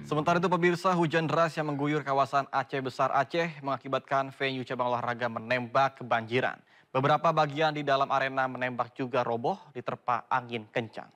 Sementara itu pemirsa, hujan deras yang mengguyur kawasan Aceh Besar Aceh mengakibatkan venue cabang olahraga menembak kebanjiran. Beberapa bagian di dalam arena menembak juga roboh diterpa angin kencang.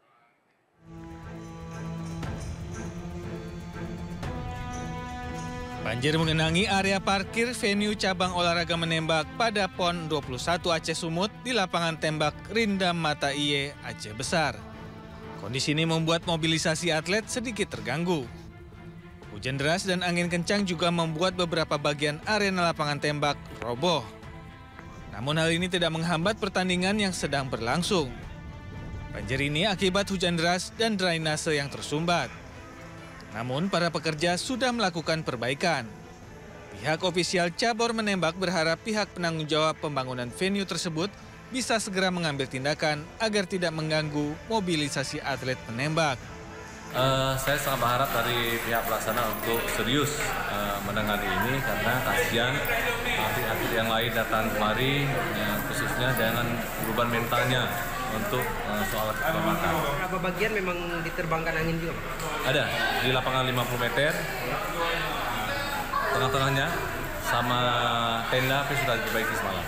Banjir mengenangi area parkir venue cabang olahraga menembak pada PON 21 Aceh Sumut di lapangan tembak Rindam Mata Iye, Aceh Besar. Kondisi ini membuat mobilisasi atlet sedikit terganggu. Hujan deras dan angin kencang juga membuat beberapa bagian arena lapangan tembak roboh. Namun hal ini tidak menghambat pertandingan yang sedang berlangsung. Banjir ini akibat hujan deras dan drainase yang tersumbat. Namun para pekerja sudah melakukan perbaikan. Pihak ofisial cabur menembak berharap pihak penanggung jawab pembangunan venue tersebut bisa segera mengambil tindakan agar tidak mengganggu mobilisasi atlet menembak. Saya sangat berharap dari pihak pelaksana untuk serius menangani ini karena kasihan atlet-atlet yang lain datang kemari, khususnya dengan beban mentalnya untuk soal keselamatan. Berapa bagian memang diterbangkan angin juga, Pak? Ada di lapangan 50 meter, tengah-tengahnya sama tenda tapi sudah diperbaiki semalam.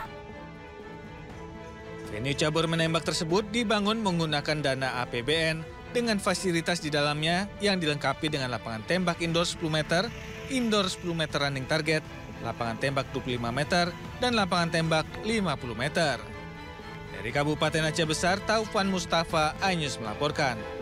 Venue cabur menembak tersebut dibangun menggunakan dana APBN dengan fasilitas di dalamnya yang dilengkapi dengan lapangan tembak indoor 10 meter, indoor 10 meter running target, lapangan tembak 25 meter, dan lapangan tembak 50 meter. Dari Kabupaten Aceh Besar, Taufan Mustafa, iNews melaporkan.